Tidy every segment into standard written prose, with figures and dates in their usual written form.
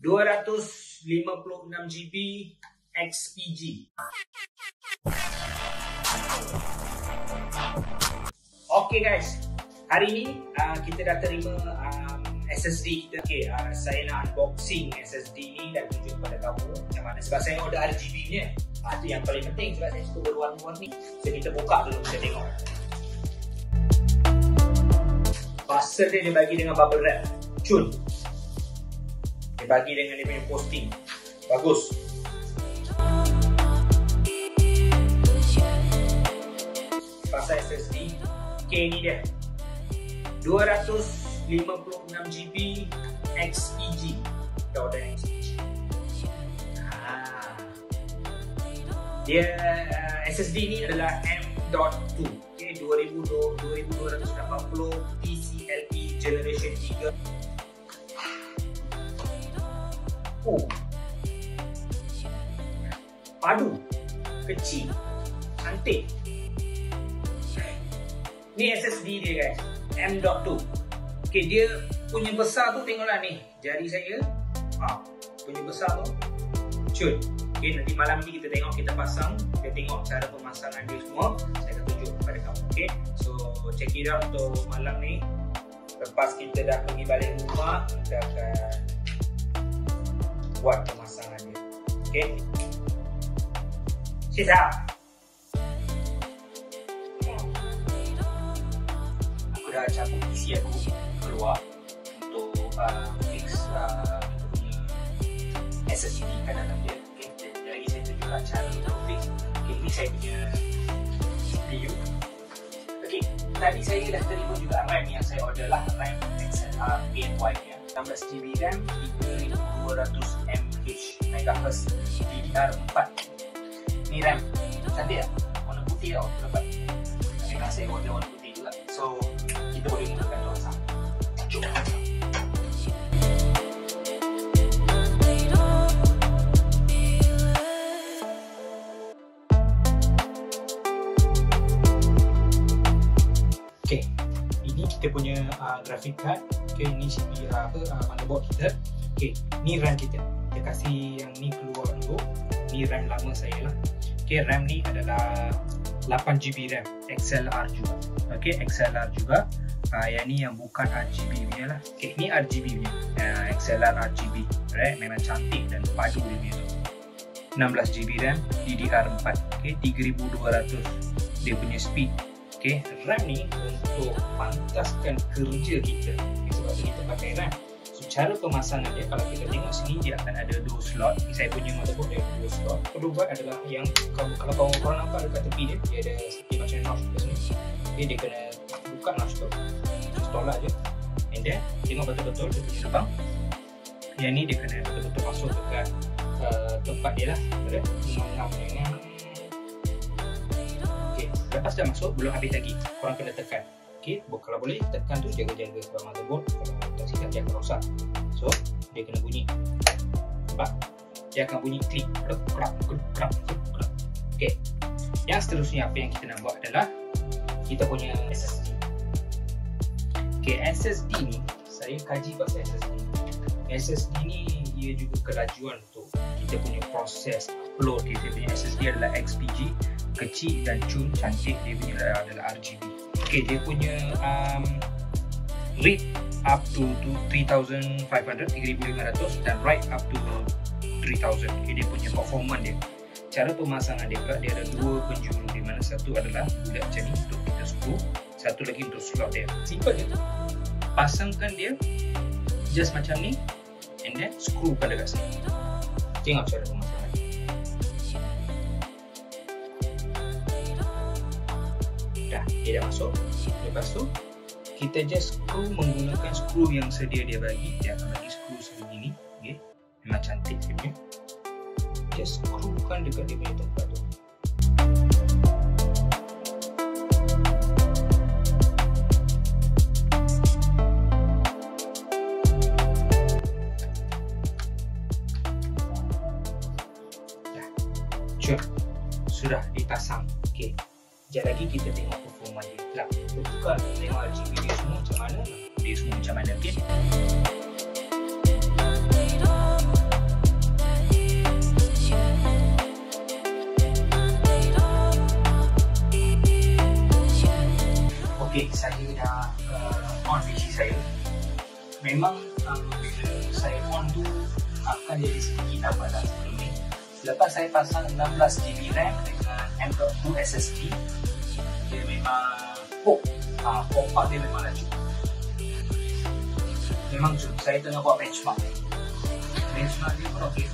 256GB XPG. Okay guys, hari ni kita dah terima SSD kita. Okay, saya nak unboxing SSD ni dan tunjuk kepada kamu macam mana. Sebab saya order RGB nya, itu yang paling penting sebab saya suka berwarna-warni. So kita buka dulu, kita tengok. Parcel dia bagi dengan bubble wrap, cun. Dia bagi dengan dia punya posting, bagus. Pasal SSD, okay, ni dia 256GB XPG. Kita order XPG. Dia SSD ni adalah M.2, okay, 2280 PCIe generation 3. Padu, kecil, cantik. Ni SSD dia guys, M.2. Okay, dia punya besar tu tengoklah ni, jari saya. Punya besar tu, cun. Okay, nanti malam ni kita tengok, kita pasang, kita tengok cara pemasangan dia semua. Saya akan tunjuk kepada kamu. Okay, so check it out untuk malam ni. Lepas kita dah pergi balik rumah, kita akan buat pemasangan dia. Okay, siap. Aku dah cabut PC aku keluar untuk fix SSD kan dalam dia. Okay, jadi saya tunjukkan cara untuk fix. Okay, ini saya punya CPU. Okay, tadi saya dah terima juga RAM yang saya order lah, RAM XLR PNY nya 16GB RAM, 3200 MHz DDR4. Ni RAM cantik tak? Warna putih tau, dapat. Memang saya order warna putih juga. So kita boleh mulakan nuansa. Jom. Okay, ini kita punya graphic card. Okay, ini CPU motherboard kita. Okay, ni RAM kita. Kita kasih yang ni keluar dulu. Ni RAM lama saya lah. Okay, RAM ni adalah 8GB RAM, XLR juga. Okay, XLR juga. Yang ni yang bukan RGB punya lah. Okay, ni RGB punya, XLR RGB. Right, memang cantik dan padu dia punya tu. 16GB RAM, DDR4. Okay, 3200 dia punya speed. Okay, RAM ni untuk pantaskan kerja kita. Okay, sebab tu kita pakai RAM. So, cara pemasangan dia, kalau kita tengok sini, dia akan ada 2 slot. Saya punya motherboard dia ada 2 slot. Perlu buat adalah yang, kalau korang nampak dekat tepi dia, dia ada seperti macam notch kat sini. Okay, dia kena buka notch tu, just tolak je. And then, tengok betul-betul dia punya lubang. Yang ni dia kena betul-betul masuk dekat tempat dia lah. Mengam dengan. Okay, lepas dah masuk, belum habis lagi. Korang kena tekan. Okay, kalau boleh tekan tu, jaga-jaga sebab motherboard kalau tak silap dia akan rosak. So dia kena bunyi, nampak? Dia akan bunyi klik, krap. Okay, yang seterusnya apa yang kita nak buat adalah kita punya SSD. Okay, SSD ni saya kaji pasal SSD ni ia juga kelajuan untuk kita punya proses upload. Kita punya SSD adalah XPG, kecil dan cun, cantik. Dia punya adalah RGB. Okay, dia punya read up to 3500 dan write up to 3000. Okay, dia punya performance dia. Cara pemasangan dia pula, dia ada 2 penjuru, di mana satu adalah bulat macam ni untuk kita screw, satu lagi untuk slot dia. Simple je. Pasangkan dia just macam ni and then screwkan dekat sini. Tengok cara pemasangan. Dia dah masuk. Lepas tu kita just screw menggunakan screw yang sedia dia bagi. Dia akan bagi screw sebegini. Okay, memang cantik dia punya. Just screwkan dekat dia punya tempat tu. Dah, sudah dipasang. Okay, sekejap lagi kita tengok performa dia. Lah, kita buka, tengok RGB dia semua macam mana. Dia semua macam mana, okay? saya on tu akan jadi sedikit lambat lah sebelum ni. Lepas saya pasang 16GB RAM dengan M.2 SSD, dia memang pompa dia memang laju. Memang jom, saya tengah buat benchmark dia pun okey.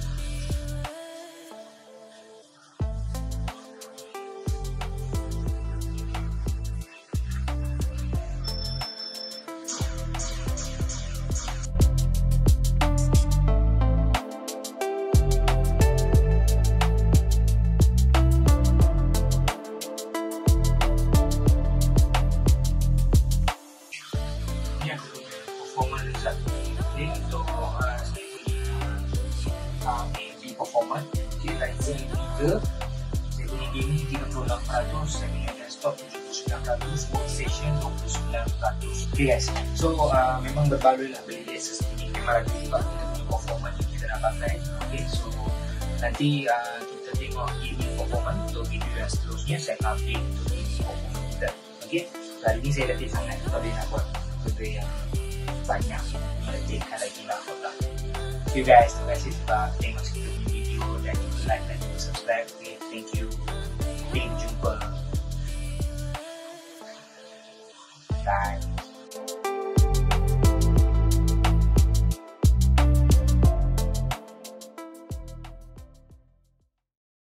Performance dia Ryzen 3, saya punya gaming 36%, saya punya desktop 79%, workstation 29%. Okay guys, so memang berbaloi lah beli SSD ni, memang lagi juga kita punya performance yang kita nak pakai. Okay, so nanti kita tengok gaming performance untuk video yang seterusnya. Saya akan update untuk gaming performance kita. Okay, kali ni saya letih sangat, tapi nak buat benda yang banyak, meletihkan lagi lah. Okay guys, terima kasih sebab tengok kita punya video, dan juga like dan juga subscribe. Okay, thank you. Sampai jumpa. Bye.